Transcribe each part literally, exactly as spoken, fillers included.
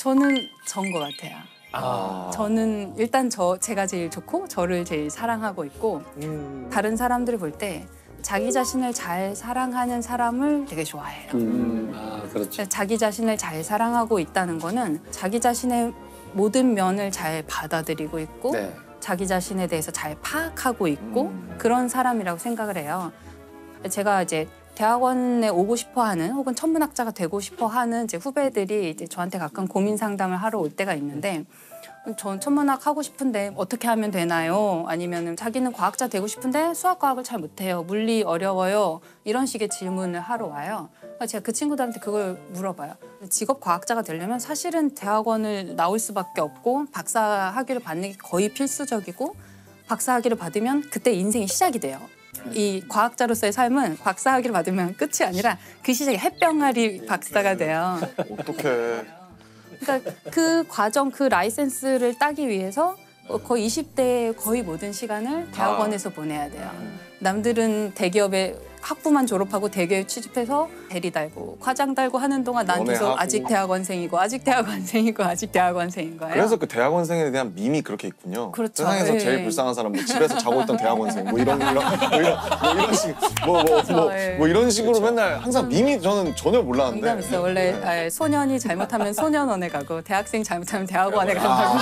저는 전 것 같아요. 아. 저는 일단 저 제가 제일 좋고 저를 제일 사랑하고 있고 음. 다른 사람들을 볼 때 자기 자신을 잘 사랑하는 사람을 되게 좋아해요. 음. 아, 그렇죠. 자기 자신을 잘 사랑하고 있다는 거는 자기 자신의 모든 면을 잘 받아들이고 있고 네. 자기 자신에 대해서 잘 파악하고 있고 음. 그런 사람이라고 생각을 해요. 제가 이제 대학원에 오고 싶어하는 혹은 천문학자가 되고 싶어하는 이제 후배들이 이제 저한테 가끔 고민 상담을 하러 올 때가 있는데 전 천문학 하고 싶은데 어떻게 하면 되나요? 아니면 자기는 과학자 되고 싶은데 수학 과학을 잘 못해요. 물리 어려워요. 이런 식의 질문을 하러 와요. 제가 그 친구들한테 그걸 물어봐요. 직업 과학자가 되려면 사실은 대학원을 나올 수밖에 없고 박사 학위를 받는 게 거의 필수적이고 박사 학위를 받으면 그때 인생이 시작이 돼요. 이 과학자로서의 삶은 박사 학위를 받으면 끝이 아니라 그 시작에 햇병아리 박사가 돼요. 어떡해. 그러니까 그 과정, 그 라이센스를 따기 위해서 거의 이십 대의 거의 모든 시간을 대학원에서 아. 보내야 돼요. 남들은 대기업에 학부만 졸업하고 대기업에 취직해서 대리 달고 과장 달고 하는 동안 난 계속 아직 대학원생이고 아직 대학원생이고 아직 대학원생인 거예요. 그래서 그 대학원생에 대한 밈이 그렇게 있군요. 그렇죠. 세상에서 네. 제일 불쌍한 사람, 뭐 집에서 자고 있던 대학원생, 뭐 이런 이런 뭐 이런 뭐 이런 식, 뭐 뭐 뭐 네. 뭐 이런 식으로 그렇죠. 맨날 항상 밈이 저는 전혀 몰랐는데. 농담 있어요. 원래 네. 소년이 잘못하면 소년원에 가고 대학생 잘못하면 대학원에 간다고.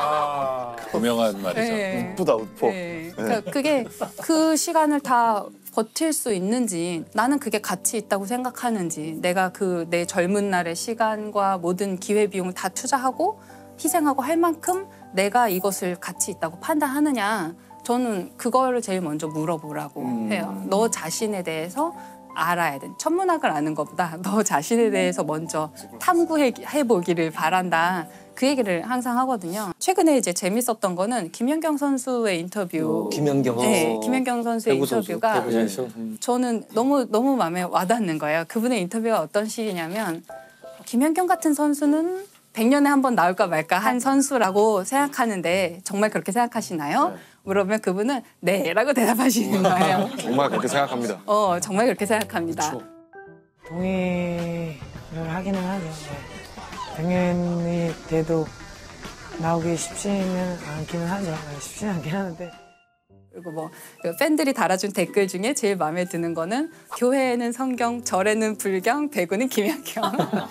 아, 유명한 말이죠. 네. 우프다 우퍼. 네. 그러니까 그게 그 시간을 다 버틸 수 있는지 나는 그게 가치 있다고 생각하는지 내가 그 내 젊은 날의 시간과 모든 기회비용을 다 투자하고 희생하고 할 만큼 내가 이것을 가치 있다고 판단하느냐 저는 그거를 제일 먼저 물어보라고 음. 해요. 너 자신에 대해서 알아야 돼. 천문학을 아는 것보다 너 자신에 대해서 먼저 탐구해보기를 바란다. 그 얘기를 항상 하거든요. 최근에 이제 재밌었던 거는 김연경 선수의 인터뷰. 오, 김연경. 네, 김연경 선수의 인터뷰가 선수, 저는 너무 너무 마음에 와닿는 거예요. 그분의 인터뷰가 어떤 식이냐면 김연경 같은 선수는 백 년에 한 번 나올까 말까 한 선수라고 생각하는데 정말 그렇게 생각하시나요? 네. 물어보면 그분은 네라고 대답하시는 거예요. 정말 그렇게 생각합니다. 어, 정말 그렇게 생각합니다. 그렇죠. 동의를 하기는 하죠. 백 년이 돼도 나오기 쉽지는 않기는 하죠. 쉽지는 않긴 하는데. 그리고 뭐 팬들이 달아준 댓글 중에 제일 마음에 드는 거는 교회에는 성경, 절에는 불경, 배구는 김연경.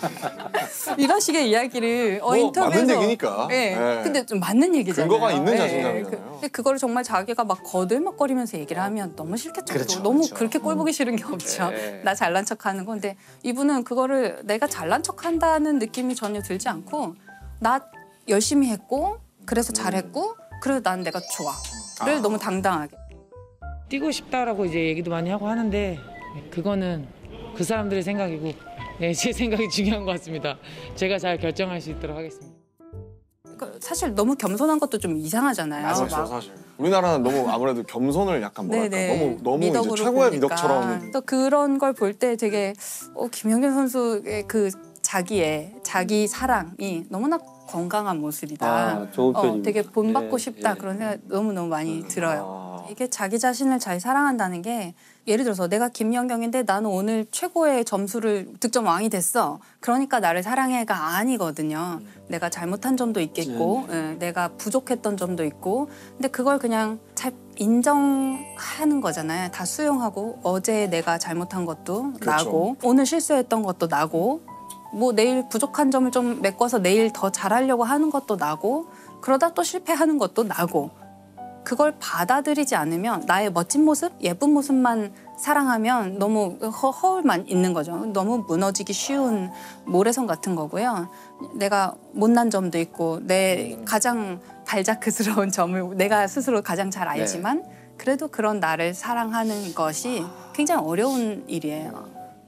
이런 식의 이야기를 어, 뭐, 인터뷰에서. 맞는 얘기니까. 네. 네. 근데 좀 맞는 얘기잖아요. 근거가 있는 네. 자신감이잖아요. 그, 그거를 정말 자기가 막 거들먹거리면서 얘기를 하면 너무 싫겠죠. 그렇죠, 너무 그렇죠. 그렇게 꼴 보기 싫은 게 없죠. 네. 나 잘난 척하는 건데 이분은 그거를 내가 잘난 척한다는 느낌이 전혀 들지 않고 나 열심히 했고 그래서 잘했고 그래서 난 내가 좋아. 를 아. 너무 당당하게. 뛰고 싶다라고 이제 얘기도 많이 하고 하는데 그거는 그 사람들의 생각이고 네, 제 생각이 중요한 것 같습니다. 제가 잘 결정할 수 있도록 하겠습니다. 사실 너무 겸손한 것도 좀 이상하잖아요. 맞아요, 사실. 우리나라는 너무 아무래도 겸손을 약간 뭐랄까 너무 너무 이제 최고의 보니까. 미덕처럼. 또 그런 걸 볼 때 되게 어, 김연경 선수의 그 자기의 자기 사랑이 너무나 건강한 모습이다. 아, 좋은 어, 되게 본받고 예, 싶다 예. 그런 생각 너무 너무 많이 음, 들어요. 아. 이게 자기 자신을 잘 사랑한다는 게 예를 들어서 내가 김연경인데 나는 오늘 최고의 점수를 득점 왕이 됐어. 그러니까 나를 사랑해가 아니거든요. 음. 내가 잘못한 점도 있겠고, 네. 예, 내가 부족했던 점도 있고, 근데 그걸 그냥 잘 인정하는 거잖아요. 다 수용하고 어제 내가 잘못한 것도 그렇죠. 나고, 오늘 실수했던 것도 나고, 뭐 내일 부족한 점을 좀 메꿔서 내일 더 잘하려고 하는 것도 나고, 그러다 또 실패하는 것도 나고. 그걸 받아들이지 않으면 나의 멋진 모습, 예쁜 모습만 사랑하면 너무 허, 허울만 있는 거죠. 너무 무너지기 쉬운 모래성 같은 거고요. 내가 못난 점도 있고 내 가장 발자크스러운 점을 내가 스스로 가장 잘 알지만 네. 그래도 그런 나를 사랑하는 것이 굉장히 어려운 일이에요.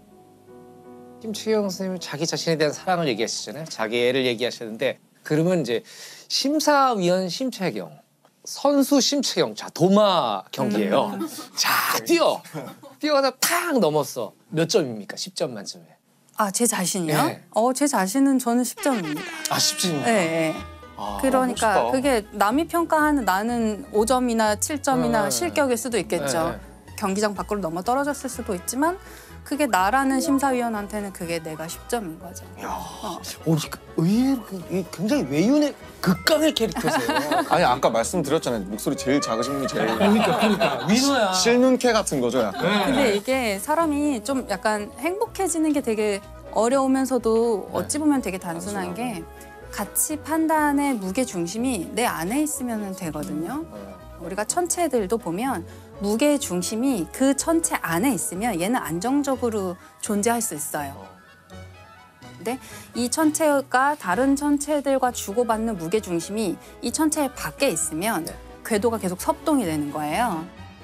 심채경 선생님은 자기 자신에 대한 사랑을 얘기하시잖아요. 자기 애를 얘기하시는데 그러면 이제 심사위원 심채경 선수 심채경, 자 도마 경기예요. 음. 자 뛰어, 뛰어가다 탁 넘었어. 몇 점입니까? 십 점 만점에. 아, 제 자신이요? 네. 어, 제 자신은 저는 십 점입니다. 아, 십 점입니까? 네. 네. 아, 그러니까 멋있다. 그게 남이 평가하는 나는 오 점이나 칠 점이나 네. 실격일 수도 있겠죠. 네. 경기장 밖으로 넘어 떨어졌을 수도 있지만 그게 나라는 심사위원한테는 그게 내가 십 점인 거죠. 야, 어. 오, 의외로 그- 굉장히 외유의 극강의 캐릭터세요. 아니 아까 말씀드렸잖아요. 목소리 제일 작으신 분이 제일 그러니까 그러니까 위너야. 실눈캐 같은 거죠, 약간. 근데 이게 사람이 좀 약간 행복해지는 게 되게 어려우면서도 어찌 보면 되게 단순한 게 가치 판단의 무게 중심이 내 안에 있으면 되거든요. 우리가 천체들도 보면 무게 중심이 그 천체 안에 있으면 얘는 안정적으로 존재할 수 있어요. 근데 이 천체가 다른 천체들과 주고받는 무게 중심이 이 천체 밖에 있으면 궤도가 계속 섭동이 되는 거예요.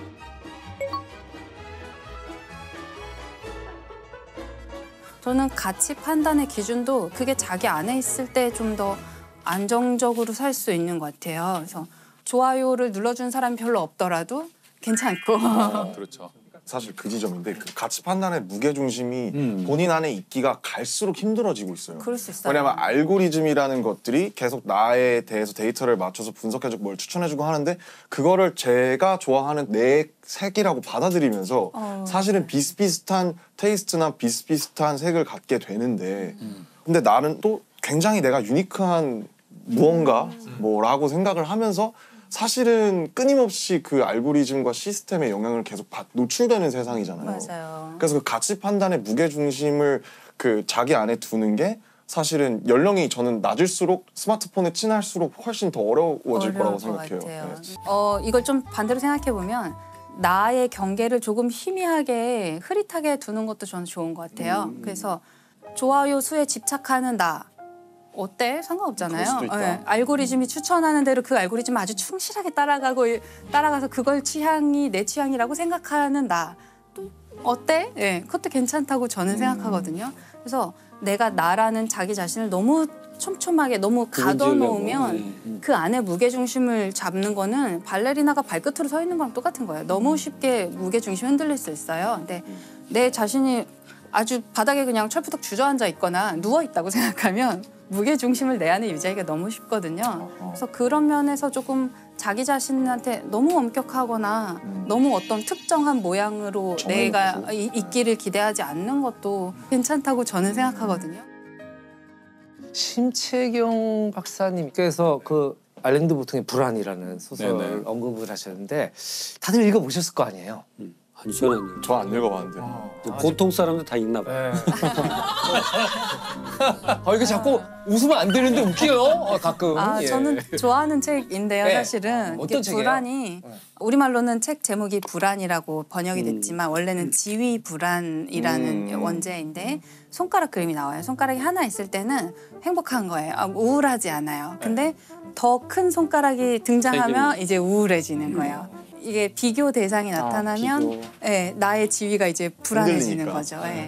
저는 가치 판단의 기준도 그게 자기 안에 있을 때 좀 더 안정적으로 살 수 있는 것 같아요. 그래서 좋아요를 눌러준 사람이 별로 없더라도 괜찮고. 그렇죠. 사실 그 지점인데 그 가치 판단의 무게 중심이 음. 본인 안에 있기가 갈수록 힘들어지고 있어요. 그럴 수 있어요. 왜냐면 알고리즘이라는 것들이 계속 나에 대해서 데이터를 맞춰서 분석해주고 뭘 추천해주고 하는데 그거를 제가 좋아하는 내 색이라고 받아들이면서 어. 사실은 비슷비슷한 테이스트나 비슷비슷한 색을 갖게 되는데 근데 나는 또 굉장히 내가 유니크한 무언가 뭐라고 생각을 하면서 사실은 끊임없이 그 알고리즘과 시스템의 영향을 계속 받, 노출되는 세상이잖아요. 맞아요. 그래서 그 가치 판단의 무게 중심을 그 자기 안에 두는 게 사실은 연령이 저는 낮을수록 스마트폰에 친할수록 훨씬 더 어려워질 거라고 어려울 것 생각해요. 같아요. 네. 어, 이걸 좀 반대로 생각해 보면 나의 경계를 조금 희미하게 흐릿하게 두는 것도 저는 좋은 것 같아요. 음. 그래서 좋아요 수에 집착하는 나 어때? 그럴 상관없잖아요. 수도 있다. 예, 알고리즘이 추천하는 대로 그 알고리즘 아주 충실하게 따라가고 따라가서 그걸 취향이 내 취향이라고 생각하는 나 또 어때? 예, 그것도 괜찮다고 저는 음. 생각하거든요. 그래서 내가 나라는 자기 자신을 너무 촘촘하게 너무 가둬놓으면 그 안에 무게 중심을 잡는 거는 발레리나가 발끝으로 서 있는 거랑 똑같은 거예요. 너무 쉽게 무게 중심이 흔들릴 수 있어요. 근데 내 자신이 아주 바닥에 그냥 철푸덕 주저앉아 있거나 누워 있다고 생각하면 무게 중심을 내 안에 유지하기가 너무 쉽거든요. 그래서 그런 면에서 조금 자기 자신한테 너무 엄격하거나 너무 어떤 특정한 모양으로 내가 정해놓고. 이- 있기를 기대하지 않는 것도 괜찮다고 저는 생각하거든요. 심채경 박사님께서 그 알랭드 보통의 불안이라는 소설 네네. 언급을 하셨는데 다들 읽어보셨을 거 아니에요? 아니 저는 안 읽어요. 저 안 읽어봤는데. 보통 사람들 다 읽나 봐요. 네. 아 이게 자꾸 웃으면 안 되는데 웃겨요. 어, 가끔. 아, 예. 저는 좋아하는 책인데요, 네. 사실은. 어떤 이게 책이에요? 불안이 네. 우리말로는 책 제목이 불안이라고 번역이 음. 됐지만 원래는 지위 불안이라는 음. 원제인데 손가락 그림이 나와요. 손가락이 하나 있을 때는 행복한 거예요. 아, 우울하지 않아요. 근데 더 큰 손가락이 등장하면 이제 우울해지는 거예요. 이게 비교 대상이 나타나면 비교. 예, 나의 지위가 이제 불안해지는 흔들리니까. 거죠. 예.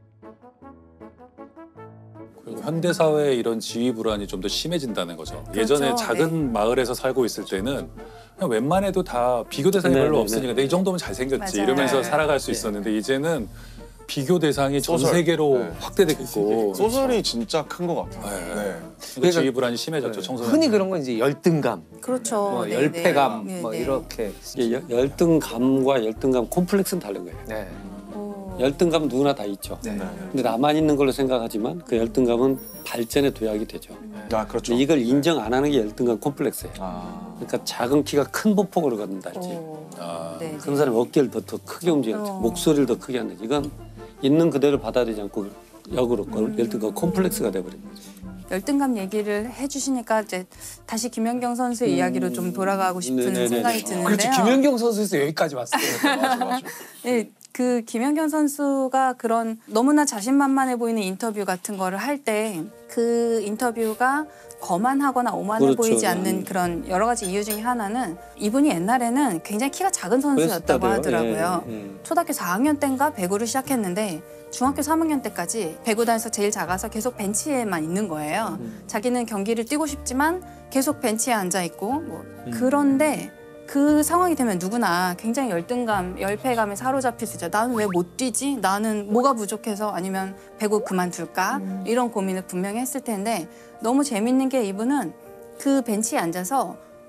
그리고 현대 사회에 이런 지위 불안이 좀 더 심해진다는 거죠. 그렇죠. 예전에 작은 마을에서 살고 있을 때는 그냥 웬만해도 다 비교 대상이 별로 네네네. 없으니까 내 이 정도면 잘생겼지 맞아요. 이러면서 네. 살아갈 수 있었는데 이제는 비교 대상이 전 소설. 세계로 네. 확대됐고 소설이 진짜 큰 것 같아요. 네. 네. 그러니까 지위 불안이 심해졌죠. 청소년. 흔히 그런 건 이제 열등감, 그렇죠. 뭐 네, 열패감, 네. 뭐 네, 네. 이렇게. 이게 열- 열등감과 열등감 콤플렉스는 다른 거예요. 네. 오. 열등감은 누구나 다 있죠. 네. 근데 나만 있는 걸로 생각하지만 그 열등감은 발전의 도약이 되죠. 아 그렇죠. 근데 이걸 인정 안 하는 게 열등감 콤플렉스예요. 아. 그러니까 작은 키가 큰 보폭으로 갖는다 할지 오. 아, 네, 큰 네. 사람이 어깨를 더, 더 크게 움직여야지 어. 목소리를 더 크게 한다. 이건 있는 그대로 받아들이지 않고 역으로 그 열등감 콤플렉스가 돼버린 거죠. 열등감 얘기를 해주시니까 이제 다시 김연경 선수의 음. 이야기로 좀 돌아가고 싶은 네네네네. 생각이 드는데요. 그렇지. 김연경 선수에서 여기까지 왔어요. 맞아 맞아. 네, 그 김연경 선수가 그런 너무나 자신만만해 보이는 인터뷰 같은 거를 할 때 그 인터뷰가 거만하거나 오만해 그렇죠. 보이지 않는 음. 그런 여러 가지 이유 중에 하나는 이분이 옛날에는 굉장히 키가 작은 선수였다고 그랬었다대요. 하더라고요. 예, 예. 초등학교 사 학년 때인가 배구를 시작했는데 중학교 삼 학년 때까지 배구단에서 제일 작아서 계속 벤치에만 있는 거예요. 자기는 경기를 뛰고 싶지만 계속 벤치에 앉아 있고 뭐 그런데 그 상황이 되면 누구나 굉장히 열등감, 열패감에 사로잡힐 수 있죠. 나는 왜 못 뛰지? 나는 뭐가 부족해서 아니면 배구 그만둘까? 이런 고민을 분명히 했을 텐데 너무 재밌는 게 이분은 그 벤치에 앉아서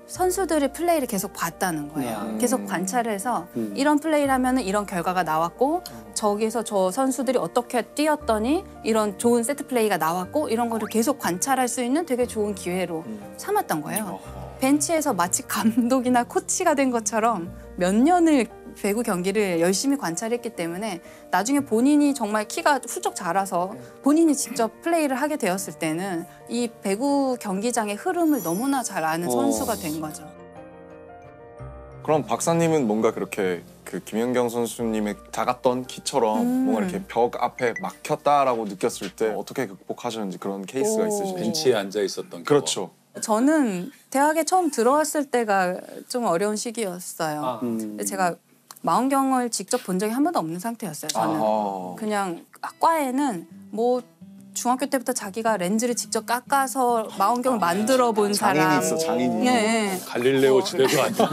선수들의 플레이를 계속 봤다는 거예요. 음. 계속 관찰을 해서 음. 이런 플레이를 하면 이런 결과가 나왔고 저기서 저 선수들이 어떻게 뛰었더니 이런 좋은 세트 플레이가 나왔고 이런 거를 계속 관찰할 수 있는 되게 좋은 기회로 삼았던 거예요. 벤치에서 마치 감독이나 코치가 된 것처럼 몇 년을 배구 경기를 열심히 관찰했기 때문에 나중에 본인이 정말 키가 훌쩍 자라서 본인이 직접 플레이를 하게 되었을 때는 이 배구 경기장의 흐름을 너무나 잘 아는 어. 선수가 된 거죠. 그럼 박사님은 뭔가 그렇게 그 김연경 선수님의 작았던 키처럼 음. 뭔가 이렇게 벽 앞에 막혔다라고 느꼈을 때 어떻게 극복하셨는지 그런 케이스가 오. 있으신지. 벤치에 앉아 있었던 경험. 그렇죠. 저는 대학에 처음 들어왔을 때가 좀 어려운 시기였어요. 아. 음. 근데 제가 마운경을 직접 본 적이 한 번도 없는 상태였어요. 저는 아. 그냥 과에는 뭐 중학교 때부터 자기가 렌즈를 직접 깎아서 마운경을 만들어 본 장인이 사람. 있어, 장인이. 네. 갈릴레오 지대도 아니고.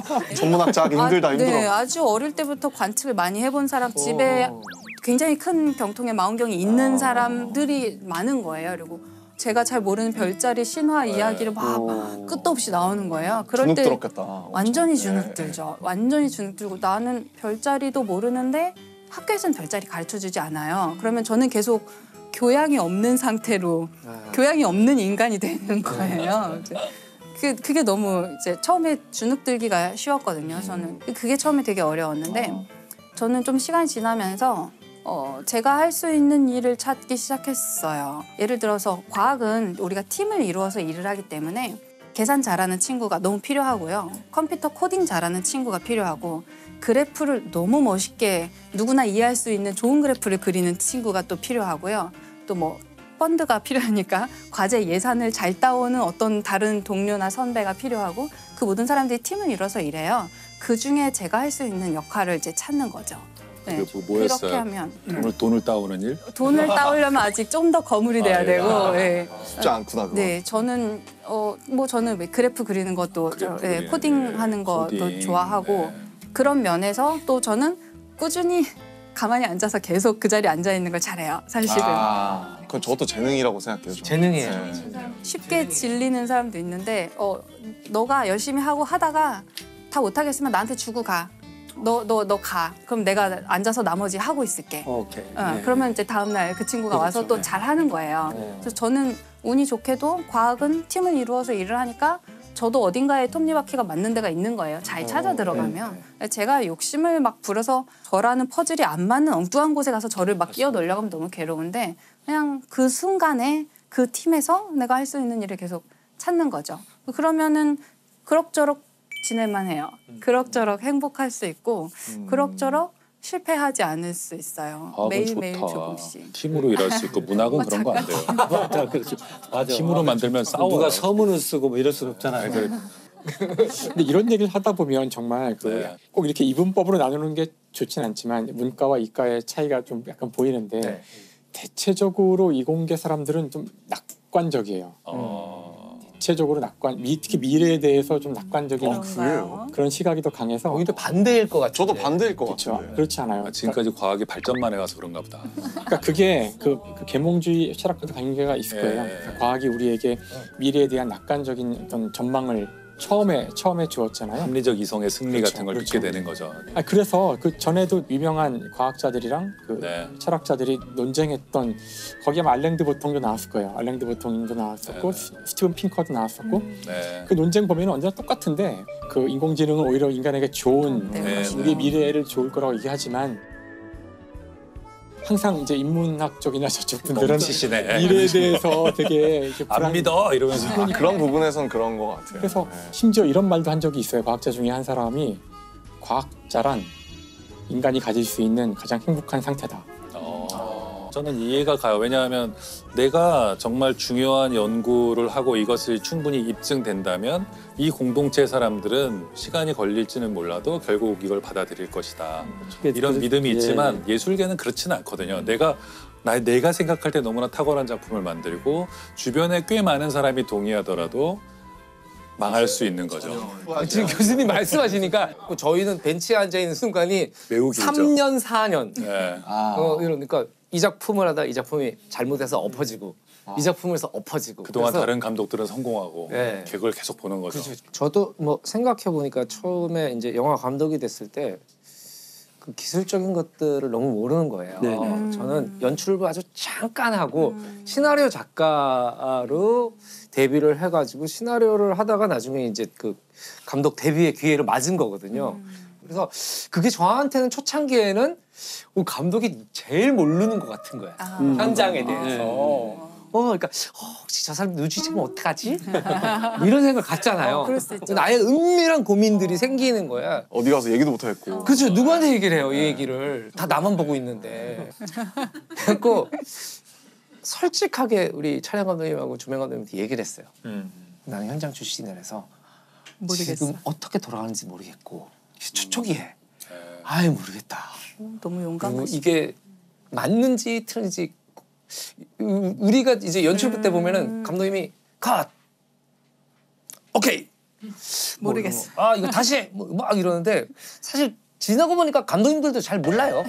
전문학자 하기 힘들다 아, 힘들어. 네, 아주 어릴 때부터 관측을 많이 해본 사람, 집에 굉장히 큰 경통의 마운경이 있는 아. 사람들이 많은 거예요. 그리고 제가 잘 모르는 별자리 신화 이야기를 막, 막 끝도 없이 나오는 거예요. 그럴 주눅 때 들었겠다. 완전히 네. 주눅 들죠. 완전히 주눅 들고 나는 별자리도 모르는데 학교에서는 별자리 가르쳐주지 않아요. 그러면 저는 계속 교양이 없는 상태로 교양이 없는 인간이 되는 거예요. 이제 그 그게 너무 이제 처음에 주눅 들기가 쉬웠거든요. 저는 그게 처음에 되게 어려웠는데 저는 좀 시간이 지나면서 어, 제가 할 수 있는 일을 찾기 시작했어요. 예를 들어서 과학은 우리가 팀을 이루어서 일을 하기 때문에 계산 잘하는 친구가 너무 필요하고요. 컴퓨터 코딩 잘하는 친구가 필요하고 그래프를 너무 멋있게 누구나 이해할 수 있는 좋은 그래프를 그리는 친구가 또 필요하고요. 또 뭐 펀드가 필요하니까 과제 예산을 잘 따오는 어떤 다른 동료나 선배가 필요하고 그 모든 사람들이 팀을 이뤄서 일해요. 그중에 제가 할 수 있는 역할을 이제 찾는 거죠. 네, 그게 뭐- 뭐였어요? 그렇게 하면 음. 돈을, 돈을 따오는 일? 돈을 따오려면 아직 좀 더 거물이 돼야 아, 예. 되고 아. 예. 쉽지 않구나 그거. 네, 저는 어 뭐 저는 왜 그래프 그리는 것도 그래프 저, 예, 그리는 코딩하는 일, 것도 코딩, 좋아하고 네. 그런 면에서 또 저는 꾸준히 가만히 앉아서 계속 그 자리에 앉아 있는 걸 잘해요. 사실은 아, 그건 저도 재능이라고 생각해요. 저는. 재능이에요. 네. 쉽게 질리는 사람도 있는데 어 너가 열심히 하고 하다가 다 못하겠으면 나한테 주고 가. 너 너 너 가. 그럼 내가 앉아서 나머지 하고 있을게. 오케이. 어, 네. 그러면 이제 다음 날 그 친구가 와서 또 잘하는 거예요. 그래서 저는 운이 좋게도 과학은 팀을 이루어서 일을 하니까 저도 어딘가에 톱니바퀴가 맞는 데가 있는 거예요. 잘 찾아 들어가면. 제가 욕심을 막 부려서 저라는 퍼즐이 안 맞는 엉뚱한 곳에 가서 저를 막 끼워 넣으려고 하면 너무 괴로운데 그냥 그 순간에 그 팀에서 내가 할 수 있는 일을 계속 찾는 거죠. 그러면은 그럭저럭 지낼만 해요. 그럭저럭 행복할 수 있고 그럭저럭 실패하지 않을 수 있어요. 과학은 매일매일 좋다. 조금씩. 팀으로 일할 수 있고 문학은 그런 거 안 돼요. 맞아, 그렇죠. 맞아. 팀으로 만들면 싸워요. 누가 서문을 쓰고 뭐 이럴 수는 없잖아요. 근데 이런 얘기를 하다 보면 정말 그 네. 꼭 이렇게 이분법으로 나누는 게 좋진 않지만 문과와 이과의 차이가 좀 약간 보이는데 네. 대체적으로 이공계 사람들은 좀 낙관적이에요. 어... 대체적으로 낙관, 미, 특히 미래에 대해서 좀 낙관적인 그런가요? 그런 시각이 더 강해서 오히려 반대일 것 같아요. 저도 반대일 것 그렇죠. 같은데. 그렇지 않아요. 아, 지금까지 과학이 발전만 해와서 그런가 보다. 그러니까 그게 그, 그 계몽주의 철학과도 관계가 있을 거예요. 예. 그러니까 과학이 우리에게 미래에 대한 낙관적인 어떤 전망을 처음에 처음에 주었잖아요. 합리적 이성의 승리 그렇죠, 같은 걸 그렇죠. 믿게 되는 거죠. 아, 그래서 그 전에도 유명한 과학자들이랑 그 네. 철학자들이 논쟁했던 거기에 아마 알랭드 보통도 나왔을 거예요. 알랭드 보통도 나왔었고 네. 스- 스티븐 핑커도 나왔었고 네. 그 논쟁 보면 언제나 똑같은데 그 인공지능은 오히려 인간에게 좋은 네, 네, 우리 미래를 좋을 거라고 얘기하지만 항상 이제 인문학적이나 저쪽 분들은 넘치시네. 미래에 대해서 되게 이렇게 안 불안- 믿어 이러면서. 아, 그런 부분에선 그런 것 같아요. 그래서 네. 심지어 이런 말도 한 적이 있어요. 과학자 중에 한 사람이 과학자란 인간이 가질 수 있는 가장 행복한 상태다. 어, 저는 이해가 가요. 왜냐하면 내가 정말 중요한 연구를 하고 이것이 충분히 입증된다면 이 공동체 사람들은 시간이 걸릴지는 몰라도 결국 이걸 받아들일 것이다. 이런 믿음이 있지만 예술계는 그렇지는 않거든요. 내가 나, 내가 생각할 때 너무나 탁월한 작품을 만들고 주변에 꽤 많은 사람이 동의하더라도 망할 수 있는 거죠. 지금 교수님 말씀하시니까 저희는 벤치에 앉아 있는 순간이 매우 길죠. 삼 년, 사 년. 네. 아, 어, 이러니까 이 작품을 하다 이 작품이 잘못해서 엎어지고 이 작품에서 엎어지고 그동안 그래서 다른 감독들은 성공하고 네. 그걸 계속 보는 거죠. 그렇죠. 저도 뭐 생각해 보니까 처음에 이제 영화 감독이 됐을 때 그 기술적인 것들을 너무 모르는 거예요. 네. 음. 저는 연출부 아주 잠깐 하고 시나리오 작가로 데뷔를 해가지고 시나리오를 하다가 나중에 이제 그 감독 데뷔의 기회를 맞은 거거든요. 그래서 그게 저한테는 초창기에는 어, 감독이 제일 모르는 것 같은 거야. 아. 현장에 대해서. 네. 어, 그러니까 어, 혹시 저 사람 눈치채면 어떡하지? 뭐 이런 생각 갖잖아요. 어, 그럴 수 있죠. 나의 은밀한 고민들이 생기는 거야. 어디 가서 얘기도 못 하겠고. 그렇죠. 누구한테 얘기를 해요, 이 얘기를. 다 나만 보고 있는데. 그래갖고 솔직하게 우리 촬영 감독님하고 조명 감독님한테 얘기를 했어요. 음. 나는 현장 출신이라서 모르겠어. 지금 어떻게 돌아가는지 모르겠고 초초기에 네. 아예 모르겠다. 음, 너무 그리고 용감하시. 이게 맞는지 틀린지 우- 우리가 이제 연출부 때 보면은 감독님이 컷 오케이 뭐 모르겠어. 이런 거. 아 이거 다시 해. 뭐, 막 이러는데 사실 지나고 보니까 감독님들도 잘 몰라요.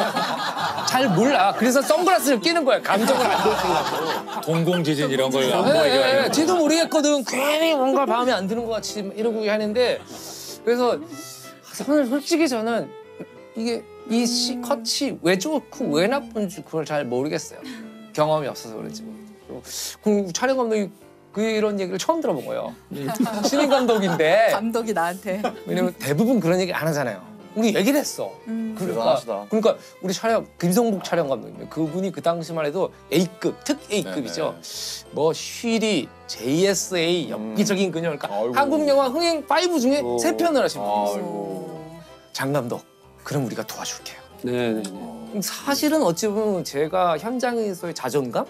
잘 몰라. 그래서 선글라스를 끼는 거야. 감정을 안 들키려고. 동공지진 이런 걸 안 네, 보이게 네, 하려고. 쟤도 모르겠거든. 괜히 뭔가 마음에 안 드는 것 같이 이러고 하는데 그래서 저는 솔직히 저는 이게 이 시, 컷이 왜 좋고 왜 나쁜지 그걸 잘 모르겠어요. 경험이 없어서 그런지 모르겠고. 그 촬영 감독이 그 이런 얘기를 처음 들어본 거예요. 신인 감독인데 감독이 나한테. 왜냐면 대부분 그런 얘기 안 하잖아요. 우리 얘기를 했어. 음. 그러니까, 대단하시다. 그러니까 우리 촬영 김성복 촬영 감독님 그분이 그 당시만 해도 A급 특 A급이죠. 뭐 쉬리, 제이에스에이 엽기적인 그녀 그러니까 아이고. 한국 영화 흥행 오 중에 오. 세 편을 하신 분이었어요. 아이고. 장 감독 그럼 우리가 도와줄게요. 네, 네, 네. 사실은 어찌 보면 제가 현장에서의 자존감을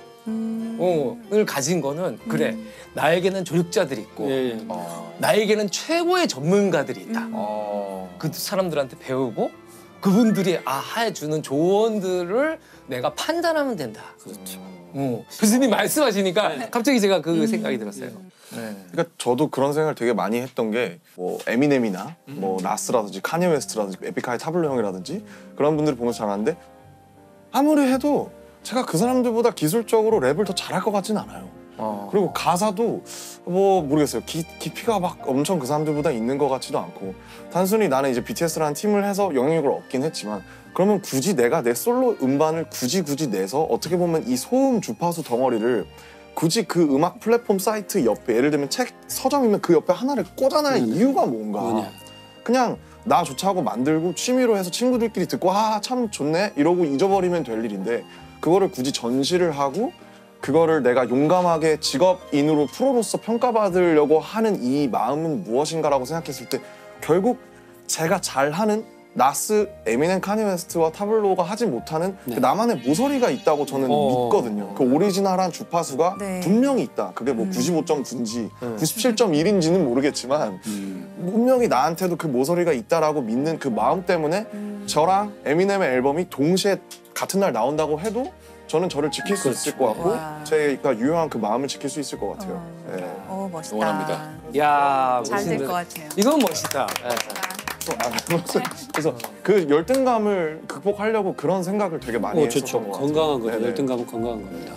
음. 가진 거는 그래 나에게는 조력자들이 있고 예, 예. 어. 나에게는 최고의 전문가들이 있다. 음. 어. 그 사람들한테 배우고 그분들이 아하 주는 조언들을 내가 판단하면 된다. 그렇죠. 어. 교수님 말씀하시니까 갑자기 제가 그 생각이 들었어요. 네. 그러니까 저도 그런 생각을 되게 많이 했던 게 뭐 에미넴이나 뭐 라스라든지 카니 웨스트라든지 에픽하이 타블로 형이라든지 그런 분들을 보면서 잘 아는데 아무리 해도 제가 그 사람들보다 기술적으로 랩을 더 잘할 것 같지는 않아요. 어. 그리고 가사도 뭐 모르겠어요. 기, 깊이가 막 엄청 그 사람들보다 있는 것 같지도 않고 단순히 나는 이제 비티에스라는 팀을 해서 영향력을 얻긴 했지만 그러면 굳이 내가 내 솔로 음반을 굳이 굳이 내서 어떻게 보면 이 소음 주파수 덩어리를 굳이 그 음악 플랫폼 사이트 옆에 예를 들면 책 서점이면 그 옆에 하나를 꽂아놔야 이유가 뭔가 뭐냐. 그냥 나 좋자고 만들고 취미로 해서 친구들끼리 듣고 아 참 좋네 이러고 잊어버리면 될 일인데 그거를 굳이 전시를 하고 그거를 내가 용감하게 직업인으로 프로로서 평가받으려고 하는 이 마음은 무엇인가라고 생각했을 때 결국 제가 잘하는 나스, 에미넴, 카니 웨스트와 타블로가 하지 못하는 네. 그 나만의 모서리가 있다고 저는 어. 믿거든요. 그 오리지널한 주파수가 네. 분명히 있다. 그게 뭐 음. 구십오 점 구인지 음. 구십칠 점 일인지는 모르겠지만 음. 분명히 나한테도 그 모서리가 있다라고 믿는 그 마음 때문에 저랑 에미넴의 앨범이 동시에 같은 날 나온다고 해도 저는 저를 지킬 수 있을 것 같고 와. 제가 유효한 그 마음을 지킬 수 있을 것 같아요. 어. 예. 어 멋있다. 응원합니다. 야 잘 될 멋있는- 것 같아요. 이건 멋있다. 네. 또, 아, 그래서 그 열등감을 극복하려고 그런 생각을 되게 많이 어, 했었던 좋죠. 것 같아요. 건강한 거죠. 네네. 열등감은 건강한 겁니다.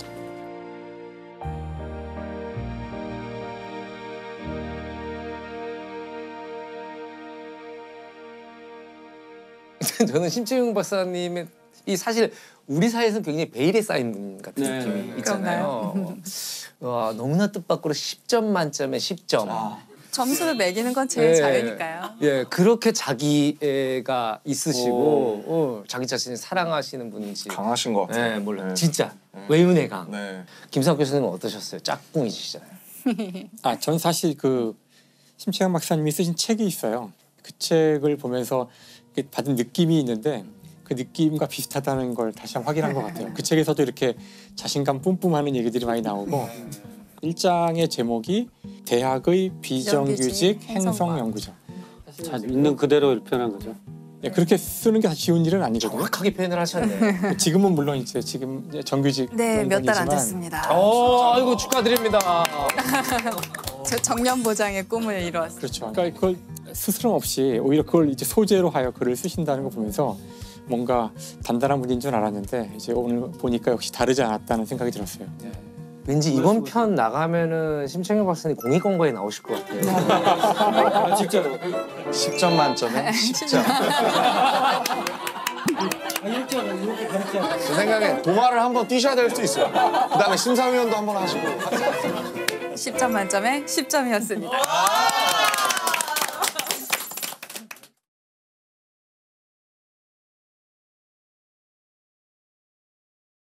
저는 심채용 박사님의 이 사실 우리 사회에서는 굉장히 베일에 쌓인 분 같은 네. 느낌이 있잖아요. 와, 너무나 뜻밖으로 십 점 만점에 십 점. 점수를 매기는 건 제 예. 자유니까요. 예, 그렇게 자기애가 있으시고 어, 자기 자신을 사랑하시는 분인지. 강하신 것 같아요. 네, 몰라. 네. 진짜 외운의 강. 네. 김상 교수님은 어떠셨어요? 짝꿍이시잖아요. 아, 전 사실 그 심채영 박사님이 쓰신 책이 있어요. 그 책을 보면서 받은 느낌이 있는데 그 느낌과 비슷하다는 걸 다시 한번 확인한 것 같아요. 그 책에서도 이렇게 자신감 뿜뿜하는 얘기들이 많이 나오고 일 장의 제목이 대학의 비정규직 행성 연구죠. 자, 있는 그대로 표현한 거죠. 네, 그렇게 쓰는 게 쉬운 일은 아니거든요. 정확하게 표현을 하셨네. 지금은 물론 이제 지금 이제 정규직 네, 몇 달 안 연구이지만 됐습니다. 어, 아이고 축하드립니다. 저 정년 보장의 꿈을 이루었어요. 그렇죠. 그러니까 그걸 스스럼 없이 오히려 그걸 이제 소재로 하여 글을 쓰신다는 거 보면서 뭔가 단단한 분인 줄 알았는데 이제 오늘 보니까 역시 다르지 않았다는 생각이 들었어요. 왠지 이번 편 나가면은 심창영 박사님 공익광고에 나오실 것 같아요. 아, 진짜로. 십 점 만점에 십 점. 제 생각에 도마를 한번 뛰셔야 될 수도 있어요. 그다음에 심사위원도 한번 하시고. 십 점 만점에 십 점이었습니다.